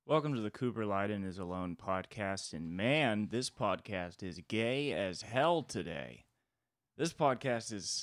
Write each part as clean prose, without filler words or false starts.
Welcome to the Cooper Lyden is Alone podcast, and man, this podcast is gay as hell today. This podcast is,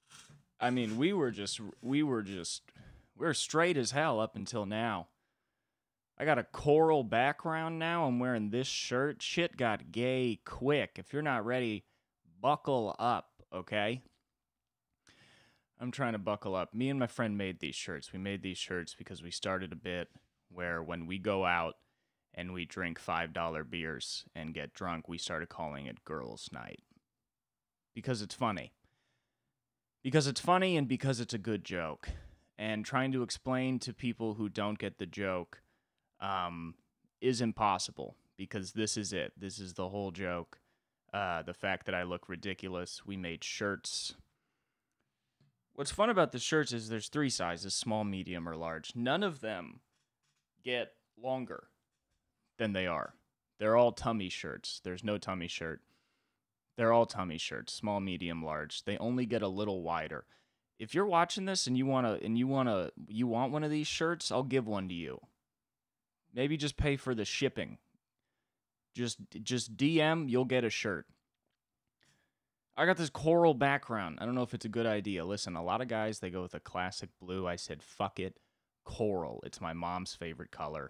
we're straight as hell up until now. I got a coral background now. I'm wearing this shirt. Shit got gay quick. If you're not ready, buckle up, okay? I'm trying to buckle up. Me and my friend made these shirts. We made these shirts because we started a bit where when we go out and we drink $5 beers and get drunk, we started calling it Girls' Night. Because it's funny. Because it's funny and because it's a good joke. And trying to explain to people who don't get the joke is impossible. Because this is it. This is the whole joke. The fact that I look ridiculous. We made shirts. What's fun about the shirts is there's 3 sizes, small, medium, or large. None of them get longer than they are. They're all tummy shirts. There's no tummy shirt. They're all tummy shirts, small, medium, large. They only get a little wider. If you're watching this and you want one of these shirts, I'll give one to you. Maybe just pay for the shipping. Just DM, you'll get a shirt. I got this coral background. I don't know if it's a good idea. Listen, a lot of guys, they go with a classic blue. I said, fuck it. Coral. It's my mom's favorite color.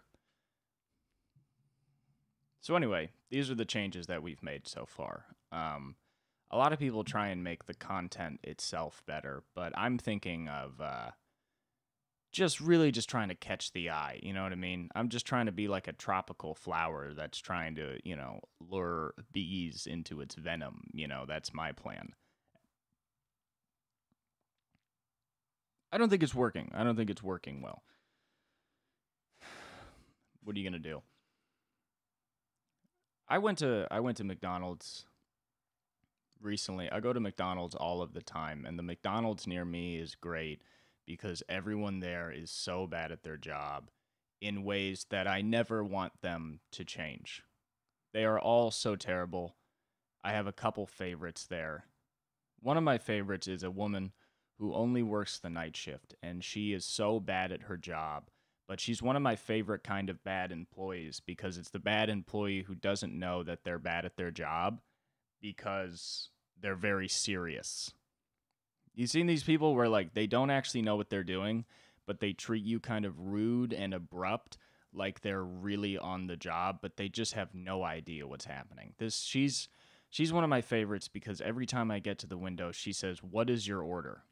So anyway, these are the changes that we've made so far. A lot of people try and make the content itself better, but I'm thinking of just trying to catch the eye. You know what I mean? I'm just trying to be like a tropical flower that's trying to, lure bees into its venom. That's my plan. I don't think it's working. I don't think it's working well. What are you going to do? I went to McDonald's recently. I go to McDonald's all of the time, and the McDonald's near me is great because everyone there is so bad at their job in ways that I never want them to change. They are all so terrible. I have a couple favorites there. One of my favorites is a woman who only works the night shift, and she is so bad at her job. But she's one of my favorite kind of bad employees because it's the bad employee who doesn't know that they're bad at their job because they're very serious. You've seen these people where they don't actually know what they're doing, but they treat you kind of rude and abrupt like they're really on the job, but they just have no idea what's happening. She's one of my favorites because every time I get to the window, she says, "What is your order?"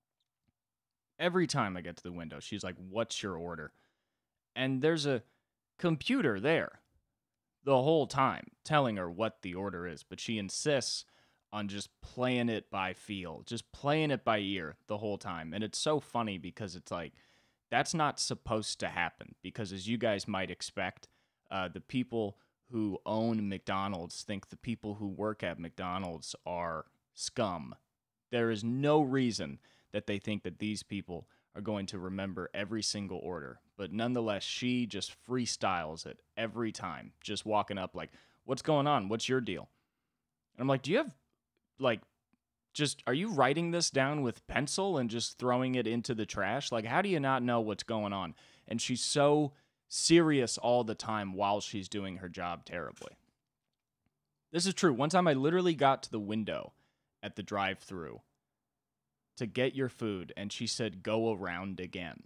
Every time I get to the window, she's like, "What's your order?" And there's a computer there the whole time telling her what the order is, but she insists on just playing it by feel, just playing it by ear the whole time. And it's so funny because it's that's not supposed to happen because, as you guys might expect, the people who own McDonald's think the people who work at McDonald's are scum. There is no reason that they think that these people are going to remember every single order. But nonetheless, she just freestyles it every time, just walking up like, "What's going on? What's your deal?" And I'm like, "Do you have, are you writing this down with pencil and just throwing it into the trash? How do you not know what's going on?" And she's so serious all the time while she's doing her job terribly. This is true. One time I literally got to the window at the drive-thru to get your food, and she said, "Go around again."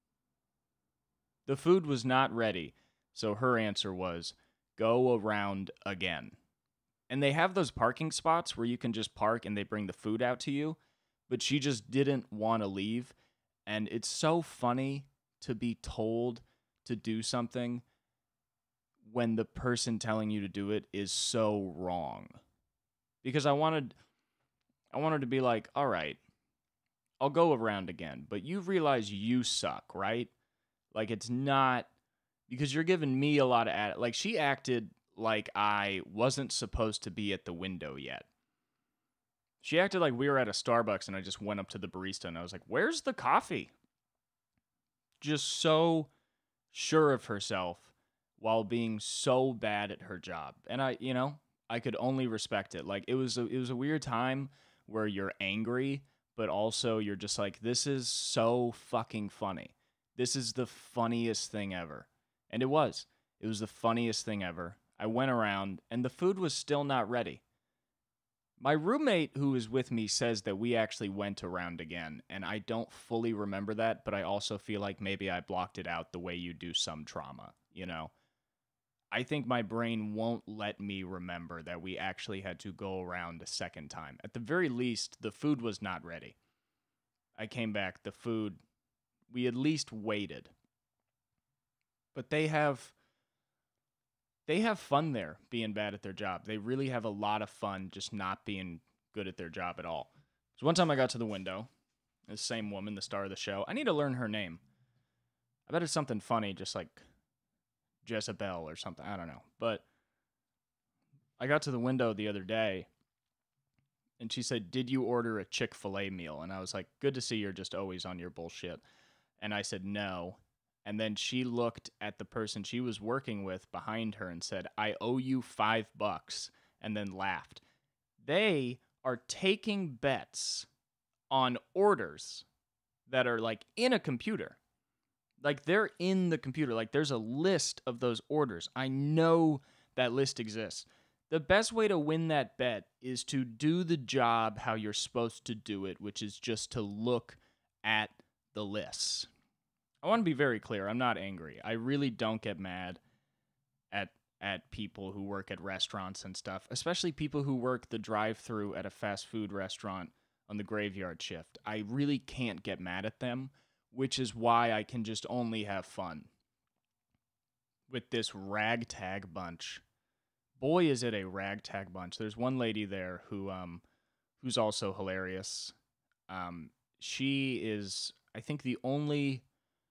The food was not ready, so her answer was, "Go around again." And they have those parking spots where you can just park and they bring the food out to you, but she just didn't want to leave. And it's so funny to be told to do something when the person telling you to do it is so wrong. Because I wanted to be like, "All right, I'll go around again, but you realize you suck, right?" It's not because you're giving me a lot of she acted like I wasn't supposed to be at the window yet. She acted like we were at a Starbucks and I just went up to the barista and I was like, "Where's the coffee?" Just so sure of herself while being so bad at her job. And I could only respect it. It was a weird time where you're angry, but also you're just like, this is so fucking funny. This is the funniest thing ever. And it was. It was the funniest thing ever. I went around, and the food was still not ready. My roommate who was with me says that we actually went around again, and I don't fully remember that, but I also feel like maybe I blocked it out the way you do some trauma, you know? I think my brain won't let me remember that we actually had to go around a second time. At the very least, the food was not ready. I came back, the food, we at least waited. But they have fun there being bad at their job. They really have a lot of fun just not being good at their job at all. So one time I got to the window, the same woman, the star of the show. I need to learn her name. I bet it's something funny, just like Jezebel or something. I don't know. But I got to the window the other day, and she said, "Did you order a Chick-fil-A meal?" And I was like, "Good to see you're just always on your bullshit." And I said, "No." And then she looked at the person she was working with behind her and said, "I owe you $5, and then laughed. They are taking bets on orders that are like in a computer. Like they're in the computer. Like there's a list of those orders. I know that list exists. The best way to win that bet is to do the job how you're supposed to do it, which is just to look at the lists. I want to be very clear. I'm not angry. I really don't get mad at people who work at restaurants and stuff, especially people who work the drive-thru at a fast food restaurant on the graveyard shift. I really can't get mad at them, which is why I can just only have fun with this ragtag bunch. Boy, is it a ragtag bunch. There's one lady there who's also hilarious. She is, I think, the only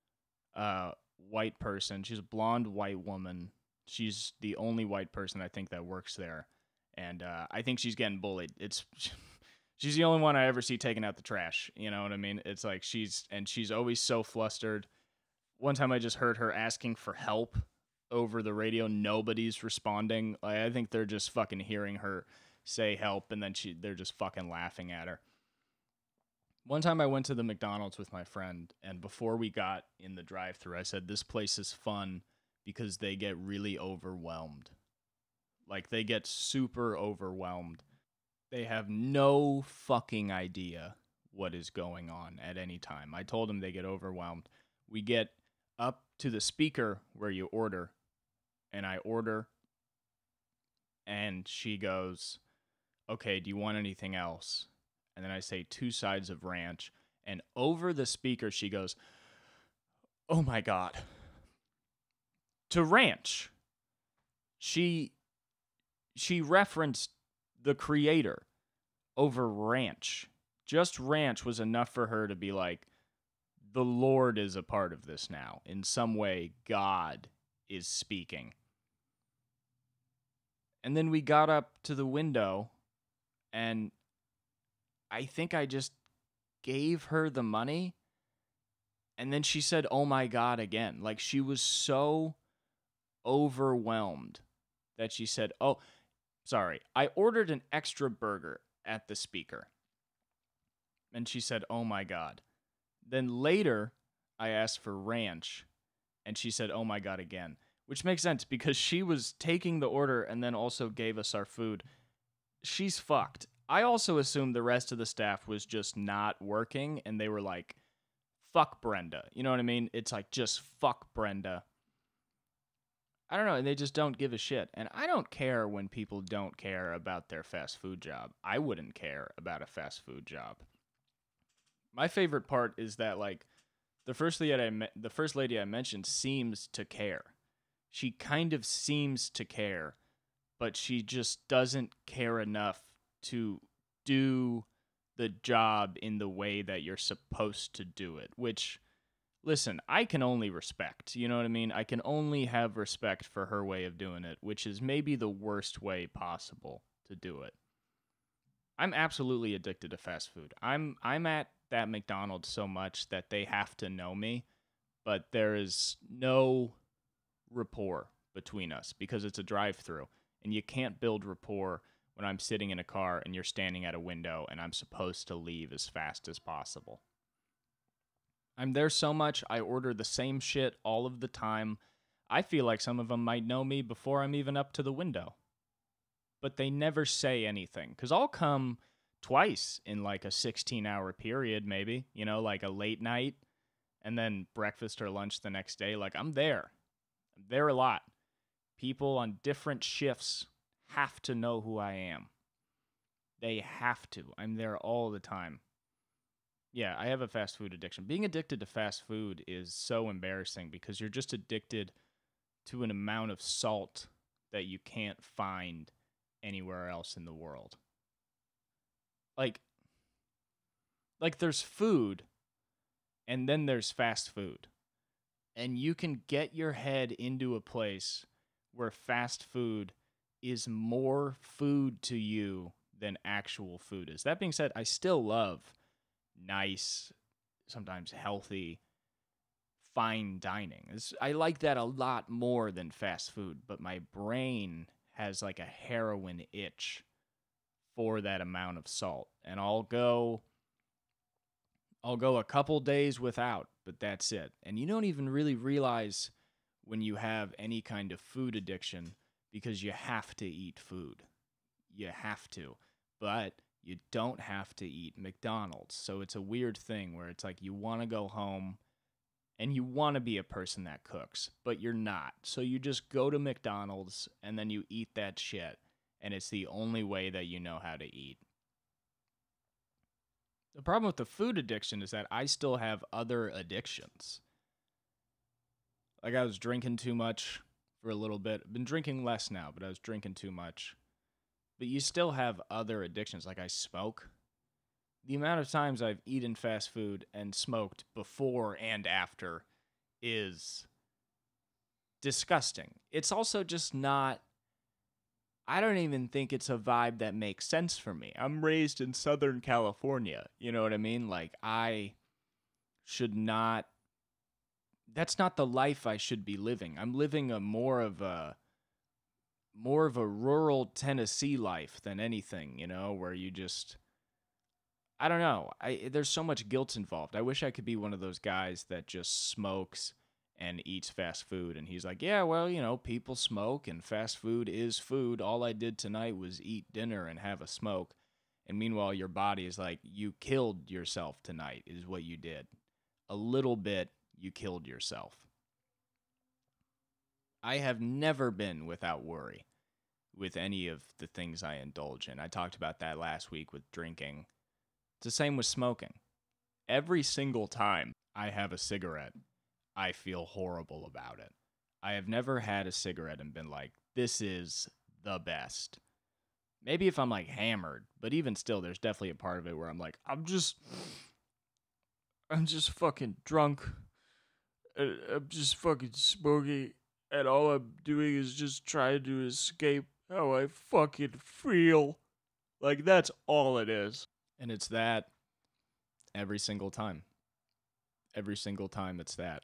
white person. She's a blonde white woman. She's the only white person I think that works there, and I think she's getting bullied. She's the only one I ever see taking out the trash. You know what I mean? It's like she's always so flustered. One time I just heard her asking for help over the radio. Nobody's responding. I think they're just fucking hearing her say help, and then they're just fucking laughing at her. One time I went to the McDonald's with my friend, and before we got in the drive-thru, I said, "This place is fun because they get really overwhelmed." Like, they get super overwhelmed. They have no fucking idea what is going on at any time. I told them they get overwhelmed. We get up to the speaker where you order, and I order, and she goes, "Okay, do you want anything else?" And then I say 2 sides of ranch, and over the speaker she goes, "Oh my God." To ranch. She referenced the creator over ranch. Just ranch was enough for her to be like, the Lord is a part of this now. In some way, God is speaking. And then we got up to the window, and I think I just gave her the money, and then she said, "Oh my God," again. Like, she was so overwhelmed that she said, "Oh, sorry, I ordered an extra burger at the speaker." And she said, "Oh my God." Then later, I asked for ranch, and she said, "Oh my God," again. Which makes sense, because she was taking the order and then also gave us our food. She's fucked. I also assumed the rest of the staff was just not working, and they were like, "Fuck Brenda." You know what I mean? It's like, just fuck Brenda. I don't know, and they just don't give a shit. And I don't care when people don't care about their fast food job. I wouldn't care about a fast food job. My favorite part is that, like, the first lady I mentioned seems to care. She kind of seems to care, but she just doesn't care enough to do the job in the way that you're supposed to do it, which, listen, I can only respect, you know what I mean? I can only have respect for her way of doing it, which is maybe the worst way possible to do it. I'm absolutely addicted to fast food. I'm at that McDonald's so much that they have to know me, but there is no rapport between us because it's a drive-thru, and you can't build rapport when I'm sitting in a car and you're standing at a window and I'm supposed to leave as fast as possible. I'm there so much, I order the same shit all of the time. I feel like some of them might know me before I'm even up to the window, but they never say anything because I'll come twice in like a 16-hour period, maybe, like a late night and then breakfast or lunch the next day. Like I'm there. I'm there a lot. People on different shifts have to know who I am. They have to. I'm there all the time. Yeah, I have a fast food addiction. Being addicted to fast food is so embarrassing because you're just addicted to an amount of salt that you can't find anywhere else in the world. Like there's food and then there's fast food. And you can get your head into a place where fast food is more food to you than actual food is. That being said, I still love nice, sometimes healthy, fine dining. I like that a lot more than fast food, but my brain has like a heroin itch for that amount of salt. And I'll go a couple days without, but that's it. And you don't even really realize when you have any kind of food addiction because you have to eat food. You have to. But you don't have to eat McDonald's. So it's a weird thing where it's like you want to go home and you want to be a person that cooks, but you're not. So you just go to McDonald's and then you eat that shit. And it's the only way that you know how to eat. The problem with the food addiction is that I still have other addictions. Like I was drinking too much for a little bit. I've been drinking less now, but I was drinking too much. But you still have other addictions. Like I smoke. The amount of times I've eaten fast food and smoked before and after is disgusting. It's also just not, I don't even think it's a vibe that makes sense for me. I'm raised in Southern California. You know what I mean? Like I should not, that's not the life I should be living. I'm living a more of a rural Tennessee life than anything, where you just, I don't know. There's so much guilt involved. I wish I could be one of those guys that just smokes and eats fast food. And he's like, yeah, well, people smoke and fast food is food. All I did tonight was eat dinner and have a smoke. And meanwhile, your body is like, you killed yourself tonight is what you did. A little bit, you killed yourself. I have never been without worry with any of the things I indulge in. I talked about that last week with drinking. It's the same with smoking. Every single time I have a cigarette, I feel horrible about it. I have never had a cigarette and been like, this is the best. Maybe if I'm like hammered, but even still, there's definitely a part of it where I'm like, I'm just fucking drunk. I'm just fucking smoking. And all I'm doing is just trying to escape how I fucking feel. Like, that's all it is. And it's that every single time. Every single time it's that.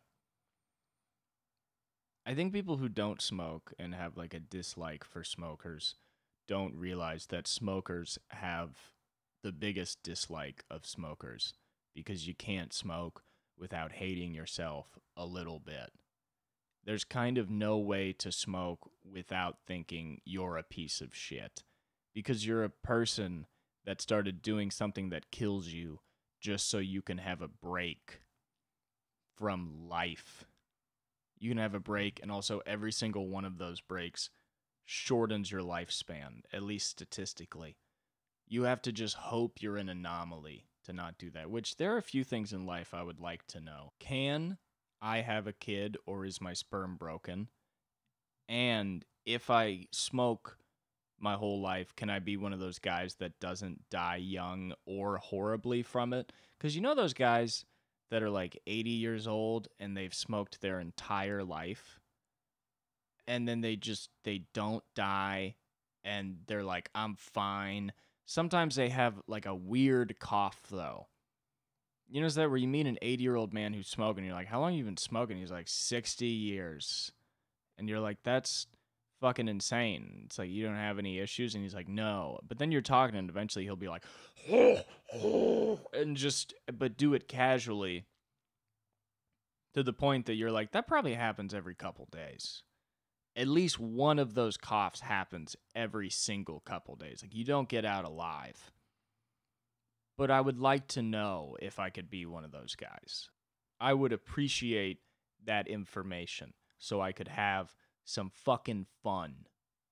I think people who don't smoke and have like a dislike for smokers don't realize that smokers have the biggest dislike of smokers because you can't smoke without hating yourself a little bit. There's kind of no way to smoke without thinking you're a piece of shit because you're a person that started doing something that kills you just so you can have a break from life. You can have a break, and also every single one of those breaks shortens your lifespan, at least statistically. You have to just hope you're an anomaly to not do that, which there are a few things in life I would like to know. Can I have a kid, or is my sperm broken? And if I smoke my whole life, can I be one of those guys that doesn't die young or horribly from it? Because those guys that are like 80 years old and they've smoked their entire life and then they don't die and they're like, I'm fine. Sometimes they have like a weird cough though. Is that where you meet an 80-year-old man who's smoking and you're like, how long have you been smoking? He's like, 60 years. And you're like, that's fucking insane. It's like, you don't have any issues? And he's like, no. But then you're talking and eventually he'll be like, and but do it casually to the point that you're like, that probably happens every couple days. At least one of those coughs happens every single couple days. Like, you don't get out alive. But I would like to know if I could be one of those guys. I would appreciate that information so I could have some fucking fun.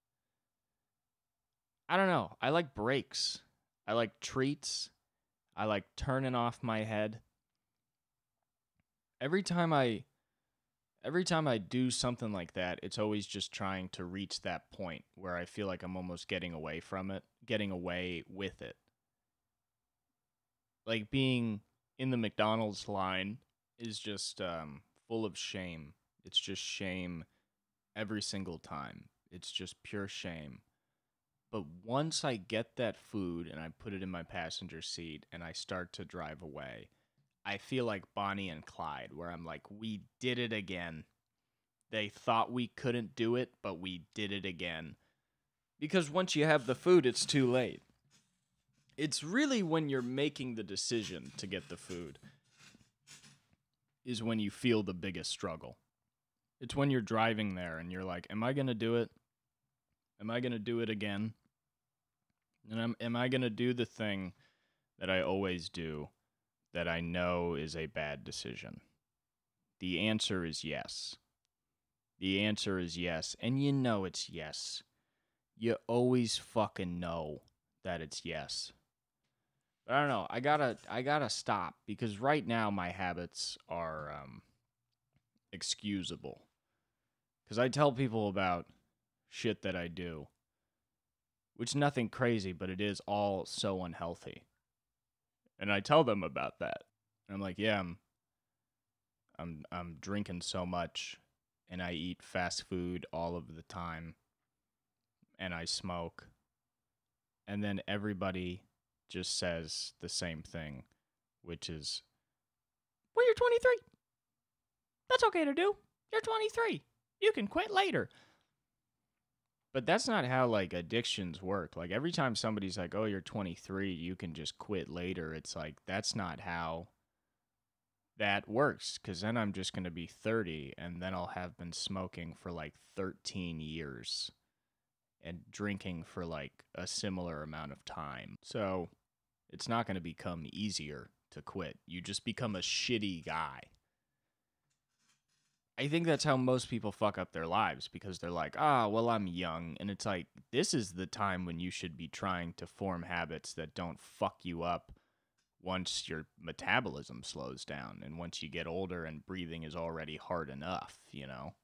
I don't know. I like breaks. I like treats. I like turning off my head. Every time I do something like that, it's always just trying to reach that point where I feel like I'm almost getting away from it, getting away with it. Like, being in the McDonald's line is just full of shame. It's just shame every single time. It's just pure shame. But once I get that food and I put it in my passenger seat and I start to drive away, I feel like Bonnie and Clyde, where I'm like, we did it again. They thought we couldn't do it, but we did it again. Because once you have the food, it's too late. It's really when you're making the decision to get the food is when you feel the biggest struggle. It's when you're driving there and you're like, am I going to do it? Am I going to do it again? And am I going to do the thing that I always do that I know is a bad decision? The answer is yes. The answer is yes. And you know it's yes. You always fucking know that it's yes. But I don't know. I gotta stop because right now my habits are excusable. Because I tell people about shit that I do, which is nothing crazy, but it is all so unhealthy. And I tell them about that. And I'm like, yeah, I'm drinking so much, and I eat fast food all of the time, and I smoke. And then everybody just says the same thing, which is, well, you're 23. That's okay to do. You're 23. You can quit later. But that's not how, like, addictions work. Like, every time somebody's like, oh, you're 23, you can just quit later. It's like, that's not how that works. Because then I'm just going to be 30, and then I'll have been smoking for, like, 13 years. And drinking for, like, a similar amount of time. So it's not going to become easier to quit. You just become a shitty guy. I think that's how most people fuck up their lives, because they're like, well, I'm young. And it's like, this is the time when you should be trying to form habits that don't fuck you up once your metabolism slows down and once you get older and breathing is already hard enough, you know?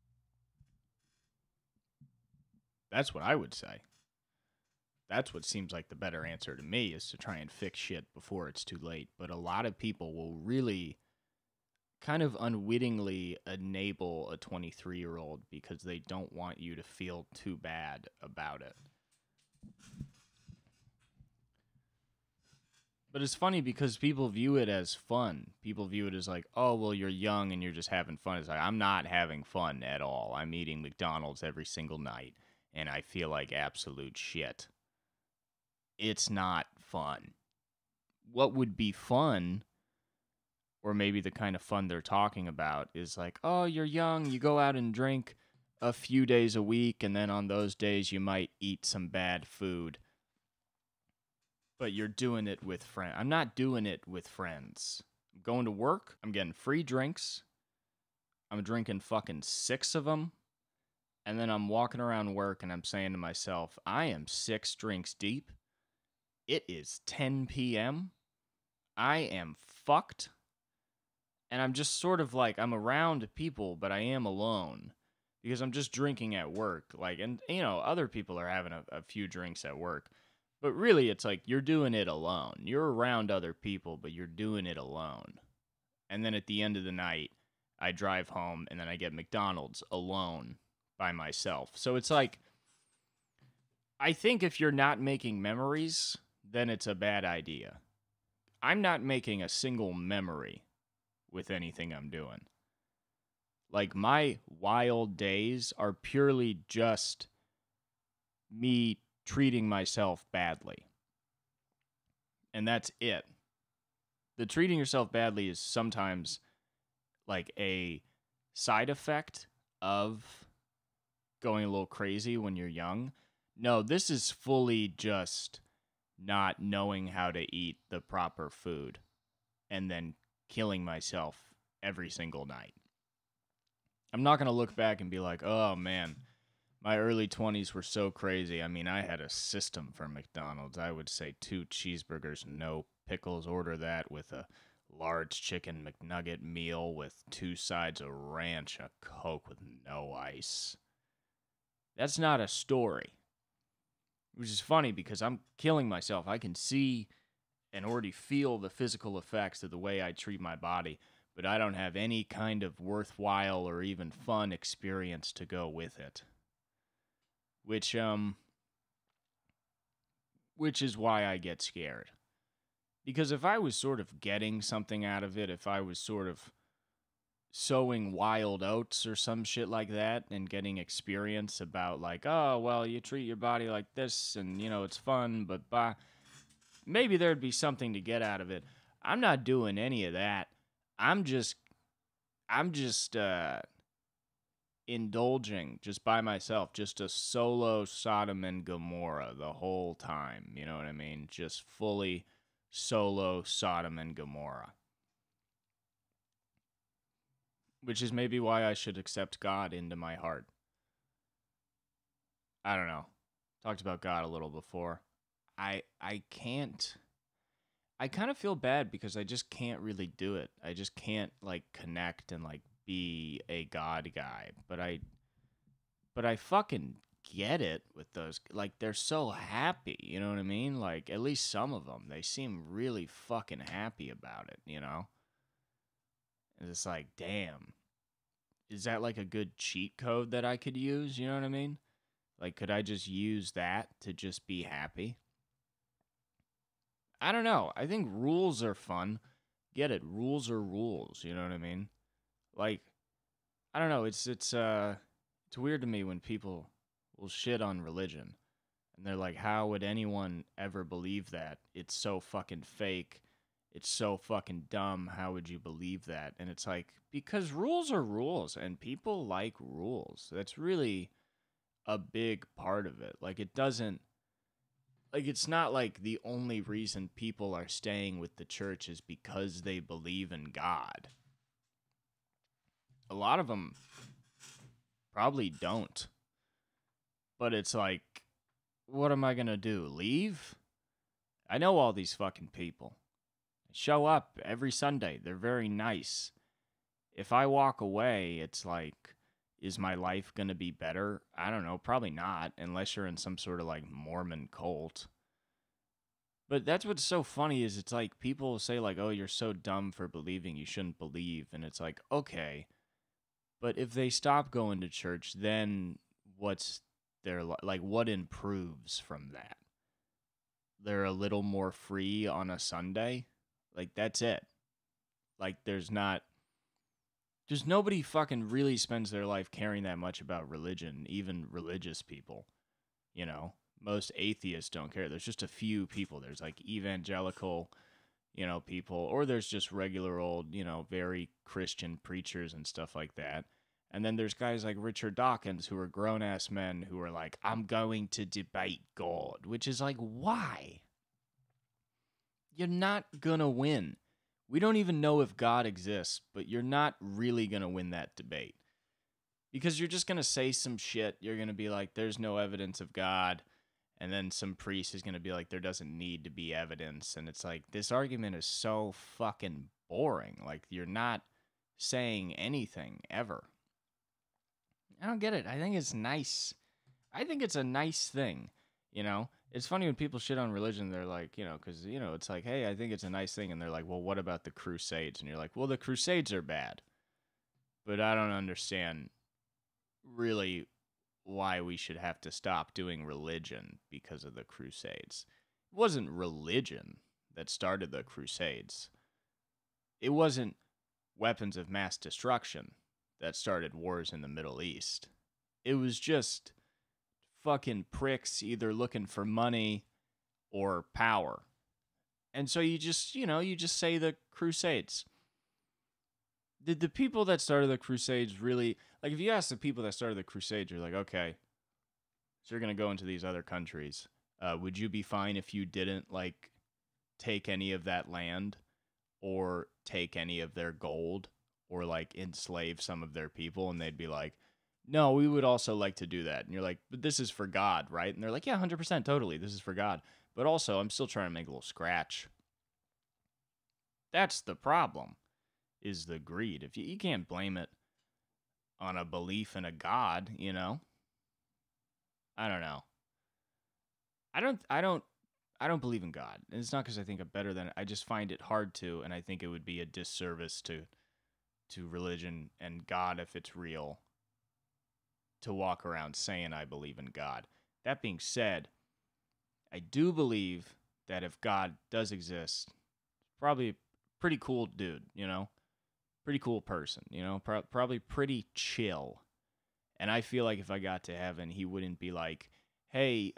That's what I would say. That's what seems like the better answer to me, is to try and fix shit before it's too late. But a lot of people will really kind of unwittingly enable a 23-year-old because they don't want you to feel too bad about it. But it's funny because people view it as fun. People view it as like, oh, well, you're young and you're just having fun. It's like, I'm not having fun at all. I'm eating McDonald's every single night, and I feel like absolute shit. It's not fun. What would be fun, or maybe the kind of fun they're talking about, is like, oh, you're young, you go out and drink a few days a week, and then on those days you might eat some bad food. But you're doing it with friends. I'm not doing it with friends. I'm going to work, I'm getting free drinks, I'm drinking fucking 6 of them, and then I'm walking around work and I'm saying to myself, I am 6 drinks deep. It is 10 p.m. I am fucked. And I'm just sort of like, I'm around people, but I am alone. Because I'm just drinking at work. Like, and, you know, other people are having a few drinks at work. But really, it's like, you're doing it alone. You're around other people, but you're doing it alone. And then at the end of the night, I drive home, and then I get McDonald's alone by myself. So it's like, I think if you're not making memories, then it's a bad idea. I'm not making a single memory with anything I'm doing. Like, my wild days are purely just me treating myself badly. And that's it. The treating yourself badly is sometimes like a side effect of going a little crazy when you're young. No, this is fully just not knowing how to eat the proper food and then killing myself every single night. I'm not going to look back and be like, oh man, my early 20s were so crazy. I mean, I had a system for McDonald's. I would say 2 cheeseburgers, no pickles, order that with a large chicken McNugget meal with 2 sides of ranch, a Coke with no ice. That's not a story. Which is funny because I'm killing myself. I can see and already feel the physical effects of the way I treat my body, but I don't have any kind of worthwhile or even fun experience to go with it. Which is why I get scared. Because if I was sort of getting something out of it, if I was sort of sowing wild oats or some shit like that and getting experience about like, oh, well, you treat your body like this and, you know, it's fun, but maybe there'd be something to get out of it. I'm not doing any of that. I'm just indulging just by myself, just a solo Sodom and Gomorrah the whole time. You know what I mean? Just fully solo Sodom and Gomorrah. Which is maybe why I should accept God into my heart. I don't know. Talked about God a little before. I can't. I kind of feel bad because I just can't really do it. I just can't like connect and like be a God guy. But I fucking get it with those. Like they're so happy, you know what I mean? Like at least some of them, they seem really fucking happy about it, you know? And it's like, damn. Is that like a good cheat code that I could use? You know what I mean? Like, could I just use that to just be happy? I don't know. I think rules are fun. Get it? Rules are rules. You know what I mean? Like, I don't know. It's weird to me when people will shit on religion, and they're like, "How would anyone ever believe that? It's so fucking fake. It's so fucking dumb. How would you believe that?" And it's like, because rules are rules, and people like rules. That's really a big part of it. Like, it doesn't. Like, it's not like the only reason people are staying with the church is because they believe in God. A lot of them probably don't. But it's like, what am I going to do? Leave? I know all these fucking people. They show up every Sunday. They're very nice. If I walk away, it's like, is my life going to be better? I don't know. Probably not, unless you're in some sort of like Mormon cult. But that's what's so funny is it's like people say like, oh, you're so dumb for believing you shouldn't believe. And it's like, okay, but if they stop going to church, then what's their like what improves from that? They're a little more free on a Sunday? Like that's it. Like there's nobody fucking really spends their life caring that much about religion, even religious people, you know? Most atheists don't care. There's just a few people. There's like evangelical, people, or there's just regular old, very Christian preachers and stuff like that. And then there's guys like Richard Dawkins who are grown ass men who are like, I'm going to debate God, which is like, why? You're not gonna win. We don't even know if God exists, but you're not really gonna win that debate. Because you're just gonna say some shit. You're gonna be like, there's no evidence of God. And then some priest is going to be like, there doesn't need to be evidence. And it's like, this argument is so fucking boring. Like, you're not saying anything ever. I don't get it. I think it's nice. I think it's a nice thing, It's funny when people shit on religion, they're like, because, it's like, hey, I think it's a nice thing. And they're like, well, what about the Crusades? And you're like, well, the Crusades are bad. But I don't understand really why we should have to stop doing religion because of the Crusades. It wasn't religion that started the Crusades. It wasn't weapons of mass destruction that started wars in the Middle East. It was just fucking pricks either looking for money or power. And so you just say the Crusades. Did the people that started the Crusades really, like, if you ask the people that started the Crusades, you're like, okay, so you're going to go into these other countries. Would you be fine if you didn't, like, take any of that land or take any of their gold or, like, enslave some of their people? And they'd be like, no, we would also like to do that. And you're like, but this is for God, right? And they're like, yeah, 100%, totally. This is for God. But also, I'm still trying to make a little scratch. That's the problem, is the greed. If you can't blame it on a belief in a God, you know? I don't know. I don't believe in God. And it's not because I think I'm better than it. I just find it hard to, and I think it would be a disservice to religion and God if it's real to walk around saying I believe in God. That being said, I do believe that if God does exist, probably a pretty cool dude, you know? Pretty cool person, you know? Probably pretty chill. And I feel like if I got to heaven, he wouldn't be like, hey,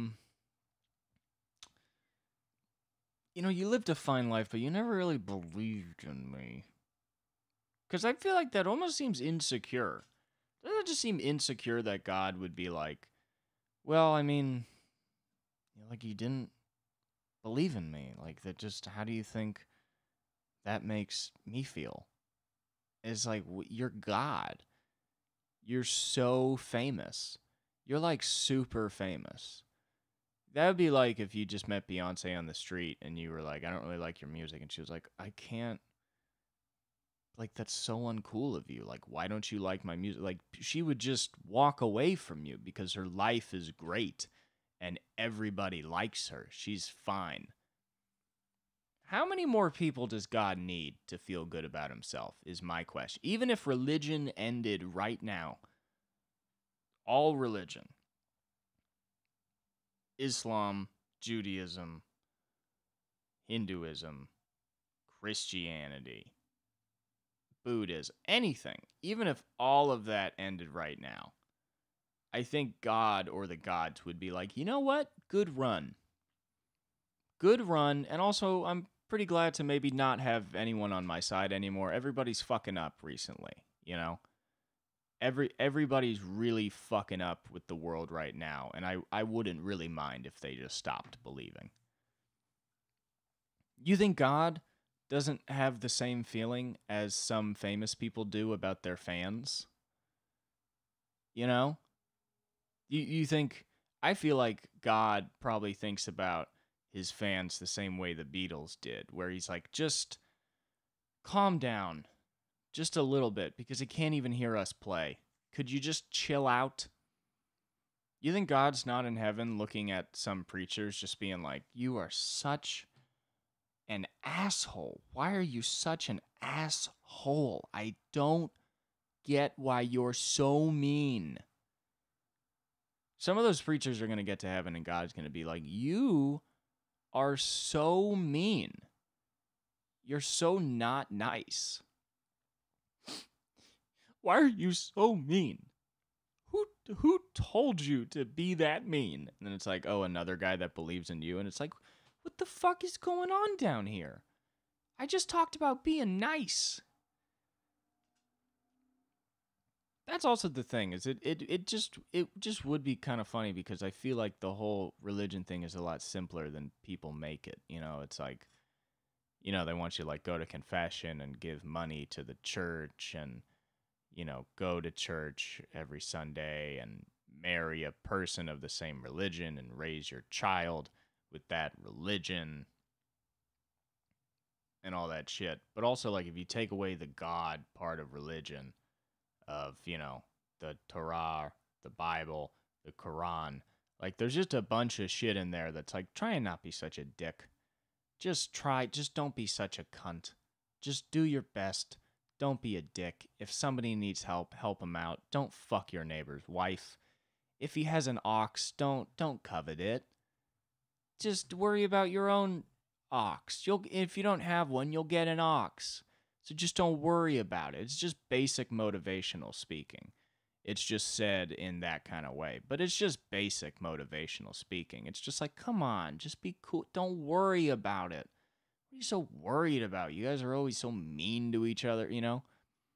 you know, you lived a fine life, but you never really believed in me. Because I feel like that almost seems insecure. Doesn't it just seem insecure that God would be like, well, I mean, you know, like you didn't believe in me. Like that just, how do you think that makes me feel? It's like, you're God. You're so famous. You're like super famous. That would be like if you just met Beyonce on the street and you were like, I don't really like your music. And she was like, I can't. Like, that's so uncool of you. Like, why don't you like my music? Like, she would just walk away from you because her life is great and everybody likes her. She's fine. How many more people does God need to feel good about himself, is my question. Even if religion ended right now, all religion, Islam, Judaism, Hinduism, Christianity, Buddhism, anything, even if all of that ended right now, I think God or the gods would be like, you know what? Good run. Good run. And also, I'm pretty glad to maybe not have anyone on my side anymore. Everybody's fucking up recently, you know? Everybody's really fucking up with the world right now, and I wouldn't really mind if they just stopped believing. You think God doesn't have the same feeling as some famous people do about their fans? You know? You think, I feel like God probably thinks about his fans the same way the Beatles did, where he's like, just calm down just a little bit because he can't even hear us play. Could you just chill out? You think God's not in heaven looking at some preachers just being like, you are such an asshole. Why are you such an asshole? I don't get why you're so mean. Some of those preachers are going to get to heaven and God's going to be like, you are so mean. You're so not nice. Why are you so mean? Who told you to be that mean? And then it's like, oh, another guy that believes in you. And it's like, what the fuck is going on down here? I just talked about being nice. That's also the thing, is it just would be kind of funny because I feel like the whole religion thing is a lot simpler than people make it. You know, it's like, you know, they want you to like go to confession and give money to the church and, you know, go to church every Sunday and marry a person of the same religion and raise your child with that religion and all that shit. But also, like, if you take away the God part of religion, of, you know, the Torah, the Bible, the Quran, like, there's just a bunch of shit in there that's like, try and not be such a dick. Just don't be such a cunt. Just do your best. Don't be a dick. If somebody needs help, help them out. Don't fuck your neighbor's wife. If he has an ox, don't covet it. Just worry about your own ox. If you don't have one, you'll get an ox. So just don't worry about it. It's just basic motivational speaking. It's just said in that kind of way. But it's just basic motivational speaking. It's just like, come on, just be cool. Don't worry about it. What are you so worried about? You guys are always so mean to each other, you know?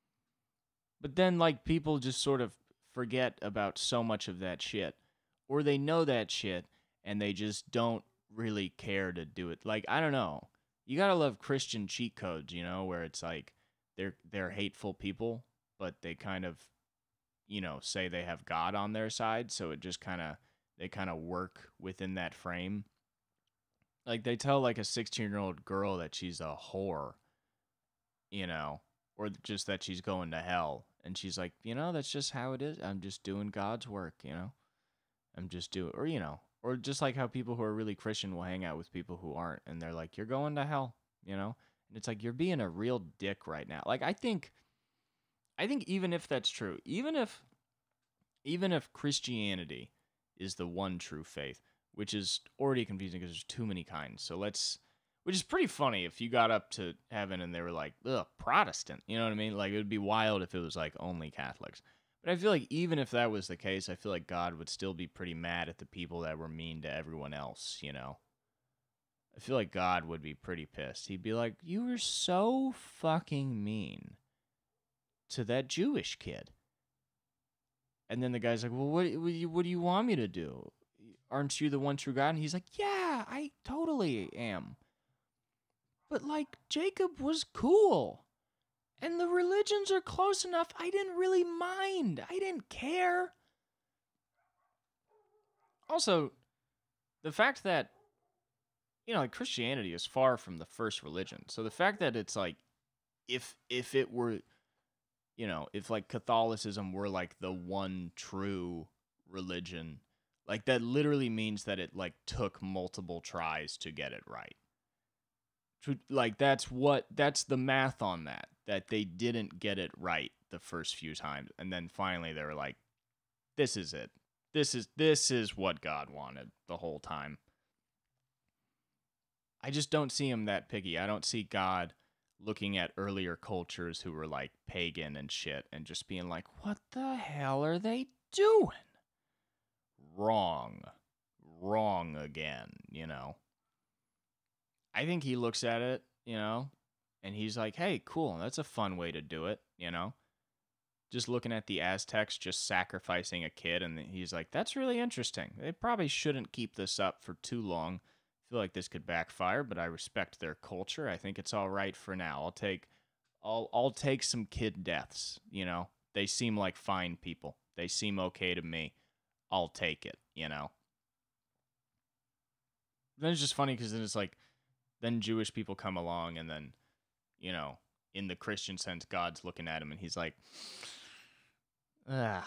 But then, like, people just sort of forget about so much of that shit. Or they know that shit and they just don't really care to do it. Like, I don't know. You gotta love Christian cheat codes, where it's like they're hateful people, but they kind of, say they have God on their side, so it just they kind of work within that frame. Like they tell like a 16-year-old girl that she's a whore, you know, or just that she's going to hell. And she's like, that's just how it is. I'm just doing God's work, I'm just doing, or just like how people who are really Christian will hang out with people who aren't. And they're like, you're going to hell, And it's like, you're being a real dick right now. Like, I think even if that's true, even if Christianity is the one true faith, which is already confusing because there's too many kinds. Which is pretty funny if you got up to heaven and they were like, ugh, Protestant. You know what I mean? Like, it would be wild if it was like only Catholics. But I feel like even if that was the case, I feel like God would still be pretty mad at the people that were mean to everyone else, I feel like God would be pretty pissed. He'd be like, you were so fucking mean to that Jewish kid. And then the guy's like, well, what do you want me to do? Aren't you the one true God? And he's like, yeah, I totally am. But, like, Jacob was cool. And the religions are close enough. I didn't really mind. I didn't care. Also, the fact that, like Christianity is far from the first religion. So the fact that it's like, if it were, if like Catholicism were like the one true religion, like that literally means that it like took multiple tries to get it right. Like that's the math on that they didn't get it right the first few times, and then finally they were like, this is it. This is what God wanted the whole time. I just don't see him that picky. I don't see God looking at earlier cultures who were like pagan and shit and just being like, what the hell are they doing? Wrong again, I think he looks at it, and he's like, hey, cool, that's a fun way to do it, Just looking at the Aztecs just sacrificing a kid, and he's like, that's really interesting. They probably shouldn't keep this up for too long. I feel like this could backfire, but I respect their culture. I think it's all right for now. I'll take some kid deaths, They seem like fine people. They seem okay to me. I'll take it, Then it's just funny because then it's like, then Jewish people come along, and then, in the Christian sense, God's looking at him, and he's like, ugh,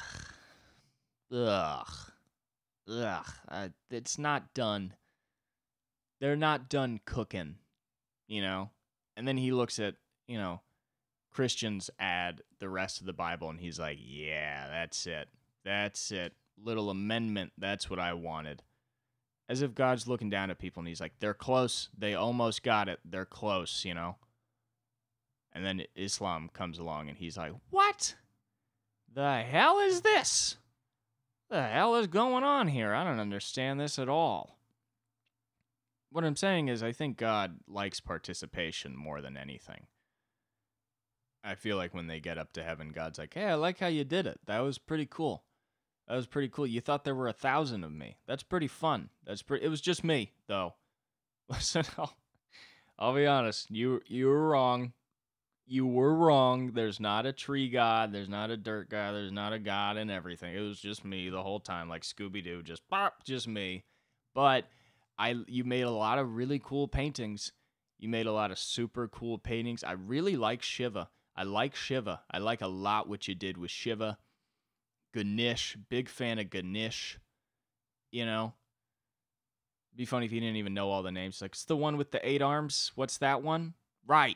it's not done. They're not done cooking, And then he looks at, Christians add the rest of the Bible, and he's like, yeah, that's it. Little amendment, that's what I wanted. As if God's looking down at people and he's like, they're close. They almost got it. They're close, And then Islam comes along and he's like, what the hell is this? The hell is going on here? I don't understand this at all. What I'm saying is I think God likes participation more than anything. I feel like when they get up to heaven, God's like, hey, I like how you did it. That was pretty cool. You thought there were 1,000 of me. That's pretty fun. It was just me, though. Listen, I'll be honest. You were wrong. You were wrong. There's not a tree god. There's not a dirt god. There's not a god in everything. It was just me the whole time, like Scooby-Doo. Just me. But you made a lot of really cool paintings. You made a lot of super cool paintings. I really like Shiva. I like a lot what you did with Shiva. Ganesh, big fan of Ganesh, It'd be funny if you didn't even know all the names. Like, it's the one with the 8 arms. What's that one? Right.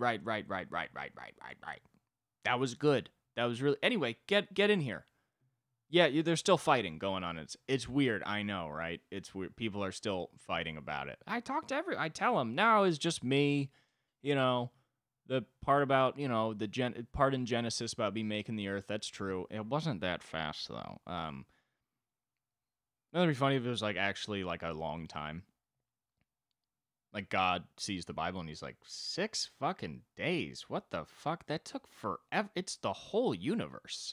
That was good. That was really... Anyway, get in here. Yeah, they're still fighting going on. It's weird, I know, right? It's weird. People are still fighting about it. I tell them, now it's just me, The part about, the part in Genesis about me making the earth, that's true. It wasn't that fast, though. That'd be funny if it was, like, actually, like, a long time. Like, God sees the Bible and he's like, 6 fucking days? What the fuck? That took forever. It's the whole universe.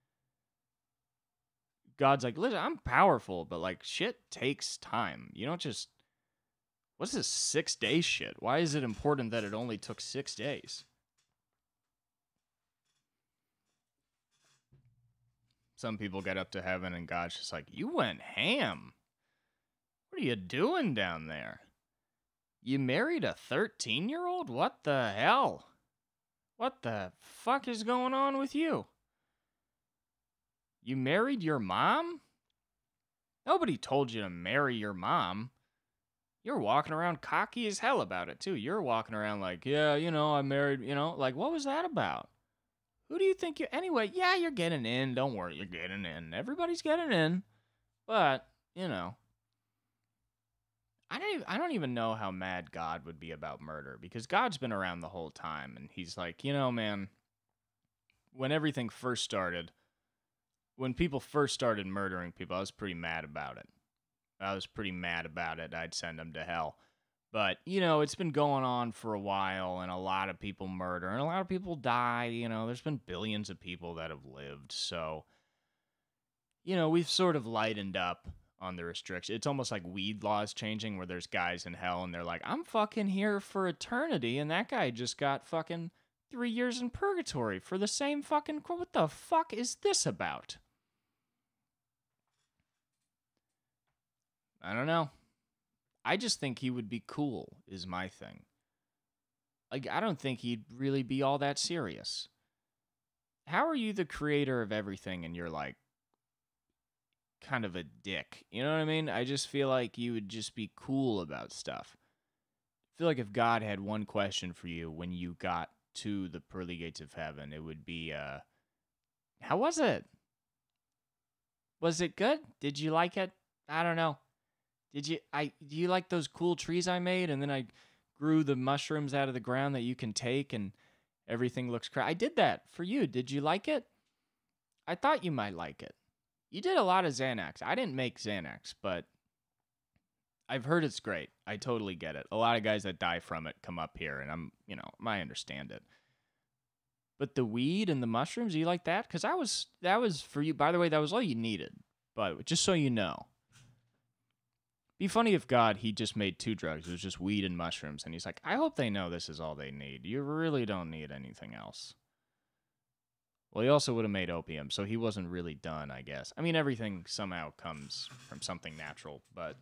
God's like, listen, I'm powerful, but like, shit takes time. You don't just. What's this 6-day shit? Why is it important that it only took 6 days? Some people get up to heaven and God's just like, you went ham. What are you doing down there? You married a 13-year-old? What the hell? What the fuck is going on with you? You married your mom? Nobody told you to marry your mom. You're walking around cocky as hell about it, too. You're walking around like, yeah, I married, like, what was that about? Who do you think you... Anyway, yeah, you're getting in. Don't worry, you're getting in. Everybody's getting in. But, I don't even know how mad God would be about murder, because God's been around the whole time, and he's like, man, when everything first started, when people first started murdering people, I was pretty mad about it. I'd send them to hell. But, it's been going on for a while, and a lot of people murder, and a lot of people die. There's been billions of people that have lived. So, we've sort of lightened up on the restriction. It's almost like weed laws changing, where there's guys in hell, and they're like, I'm fucking here for eternity, and that guy just got fucking 3 years in purgatory for the same fucking... What the fuck is this about? I don't know. I just think he would be cool, is my thing. Like, I don't think he'd really be all that serious. How are you the creator of everything and you're like kind of a dick? You know what I mean? I just feel like you would just be cool about stuff. I feel like if God had one question for you when you got to the pearly gates of heaven, it would be, how was it? Was it good? Did you like it? I don't know. Do you like those cool trees I made? And then I grew the mushrooms out of the ground that you can take and everything looks I did that for you. Did you like it? I thought you might like it. You did a lot of Xanax. I didn't make Xanax, but I've heard it's great. I totally get it. A lot of guys that die from it come up here, and I understand it. But the weed and the mushrooms, you like that? Because that was for you. By the way, that was all you needed. But just so you know. Be funny if God, he just made 2 drugs. It was just weed and mushrooms. And he's like, I hope they know this is all they need. You really don't need anything else. Well, he also would have made opium, so he wasn't really done, I guess. I mean, everything somehow comes from something natural, but